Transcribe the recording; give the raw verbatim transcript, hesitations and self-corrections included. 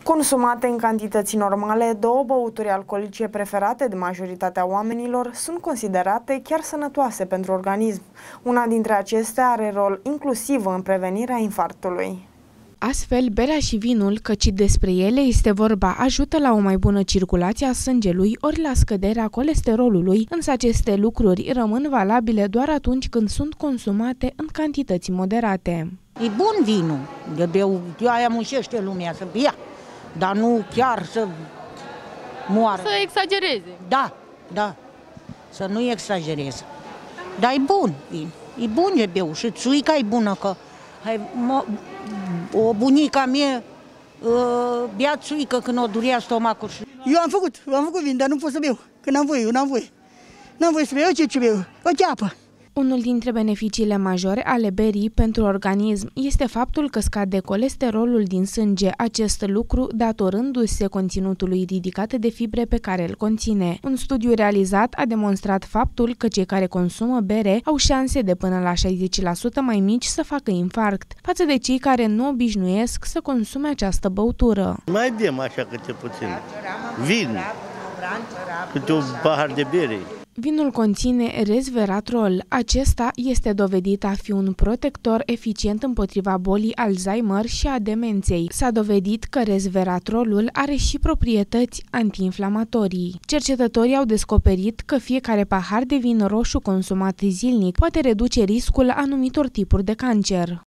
Consumate în cantități normale, două băuturi alcoolice preferate de majoritatea oamenilor sunt considerate chiar sănătoase pentru organism. Una dintre acestea are rol inclusiv în prevenirea infarctului. Astfel, berea și vinul, căci despre ele este vorba, ajută la o mai bună circulație a sângelui ori la scăderea colesterolului, însă aceste lucruri rămân valabile doar atunci când sunt consumate în cantități moderate. E bun vinul, de beu, aia mușește lumea să bea, dar nu chiar să moară. Să exagereze. Da, da, să nu exagereze. Dar e bun vin, e bun de beu și țuica e bună, că hai, mă, o bunica mea uh, bea țuică când o durea stomacul. Eu am făcut, am făcut vin, dar nu pot să beau, că n-am voie, eu n-am voie. N-am voie să beau, ce ce beau, o ceapă. Unul dintre beneficiile majore ale berii pentru organism este faptul că scade colesterolul din sânge, acest lucru datorându-se conținutului ridicat de fibre pe care îl conține. Un studiu realizat a demonstrat faptul că cei care consumă bere au șanse de până la șaizeci la sută mai mici să facă infarct, față de cei care nu obișnuiesc să consume această băutură. Mai bem așa câte puțin. Vin, câte un pahar de bere. Vinul conține resveratrol. Acesta este dovedit a fi un protector eficient împotriva bolii Alzheimer și a demenței. S-a dovedit că resveratrolul are și proprietăți antiinflamatorii. Cercetătorii au descoperit că fiecare pahar de vin roșu consumat zilnic poate reduce riscul anumitor tipuri de cancer.